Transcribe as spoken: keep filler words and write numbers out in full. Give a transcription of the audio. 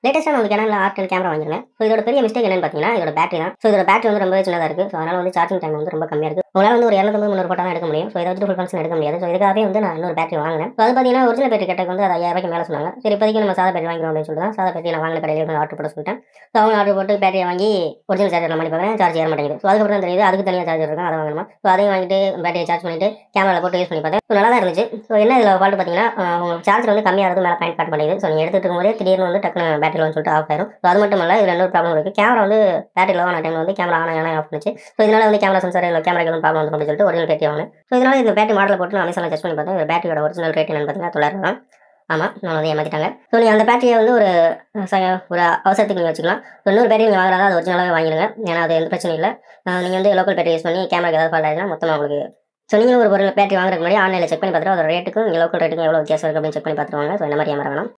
லேட்டஸ்ட்டாக நான் வந்து கேனானில் ஆர் டென் கேமரா வாங்கியிருந்தேன். ஸோ இதோட பெரிய மிஸ்டேக் என்னன்னு பார்த்தீங்கன்னா, இதோட பேட்டரி தான். ஸோ இதோட பேட்டரி வந்து ரொம்பவே சின்னதா இருக்கு. ஸோ அதனால வந்து சார்ஜிங் டைம் வந்து ரொம்ப கம்மியா இருக்கு. உங்களால வந்து ஒரு இருநூறு முந்நூறு ஃபோட்டோ தான் எடுக்க முடியும். ஸோ இதை வச்சுட்டு ஃபுல் ஃபங்க்ஷன் எடுக்க முடியாது. ஸோ இதுக்காகவே வந்து நான் இன்னொரு பேட்டரி வாங்கினேன். ஸோ அது பார்த்தீங்கன்னா ஒரிஜினல் பேட்டரி கேட்டக்கு வந்து அது ஐயாயிரம் ரூபாய்க்கு மேலே சொன்னாங்க. சரி இப்போதைக்கு நம்ம சாதா பேட்டரி வாங்கிக்கிறோம் அப்படின்னு சொல்லிட்டு தான் சாதா பேட்டரி நான் வாங்கின கடையில் வந்து ஆர்டர் போட சொல்லிட்டேன். ஸோ அவங்க ஆர்டர் போட்டு பேட்டரியை வாங்கி ஒரிஜினல் சார்ஜரில் மாட்டி பார்க்குறேன், சார்ஜ் ஏற மாட்டேங்குது. ஸோ அதுக்கப்புறம் தான் தெரியுது அதுக்கு தனியாக சார்ஜர் இருக்கும், அதை வாங்கணுமா. ஸோ அதையும் வாங்கிட்டு பேட்டரியை சார்ஜ் பண்ணிட்டு கேமராவில் போட்டு யூஸ் பண்ணி பார்த்தேன். ஸோ நல்லா தான் இருந்துச்சு. ஸோ என்ன இதில் ஃபால்ட் பார்த்தீங்கன்னா, உங்களுக்கு சார்ஜர் வந்து கம்மியாக மேலே பாயிண்ட் காட்ட மாட்டேங்குது. ஸோ நீங்கள் எடுத்துட்டு இருக்கும்போதே திடீர்னு வந்து டக்குனு பேட்டரி வந்து சொல்லிட்டு ஆஃப் ஆயிரும். ஸோ அது மட்டும் இல்லை, இதில் இன்னொரு ப்ராப்ளம் இருக்குது. கேமரா வந்து பேட்டரி லோ ஆன டைமில் வந்து கேமரா ஆன் ஆன ஆஃப் பண்ணுச்சு. ஸோ இதனால வந்து கேமரா சென்சார் இல்லை கேமரா எதுவும் ப்ராப்ளம் வந்து அப்படின்னு சொல்லிட்டு ஒரிஜினல் பேட்டரி வாங்கினேன். ஸோ இதனால இந்த பேட்டரி மாடலை போட்டு நான் அமேசானில் செக் பண்ணி பார்த்தேன். இந்த பேட்டரியோட ஒரிஜினல் ரேட் என்னன்னு பார்த்தீங்கன்னா தொள்ளாயிரம் தான். ஆமாம், நான் வந்து ஏமாற்றிட்டாங்க. ஸோ நீங்கள் அந்த பேட்டரியை வந்து ஒரு ஒரு அவசரத்துக்கு நீங்கள் வச்சுக்கலாம். ஸோ இன்னொரு பேட்டரி நீங்கள் வாங்குறதா அது ஒரிஜினலாகவே வாங்கிடுங்க. ஏன்னா அது எந்த பிரச்சனையும் இல்லை. நீங்கள் வந்து லோக்கல் பேட்டரி யூஸ் பண்ணி கேமராக்கு ஏதாவது ஃபால்ட் ஆகிடுச்சுன்னா மொத்தமாக உங்களுக்கு. ஸோ நீங்களும் ஒரு பொருள் பேட்டரி வாங்குறதுக்கு முன்னாடி ஆன்லைனில் செக் பண்ணி பார்த்துட்டு அதோட ரேட்டுக்கும் இங்கே லோக்கல் ரேட்டுக்கும் எவ்வளோ வித்தியாசம் இருக்குது அப்படின்னு செக் பண்ணி பார்த்துருவாங்க. ஸோ இந்த மாதிரி ஏமாற வேணாம்.